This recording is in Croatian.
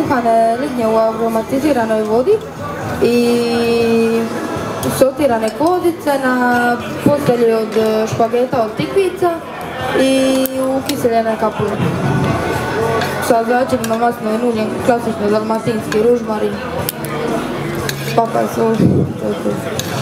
kuhane lignje u aromatiziranoj vodi i sotirane kozice na postelji od špageta od tikvica i ukiseljene kapule. Sa začinima maslinovim uljem, klasično dalmatinski ružmarin, papaj, sol.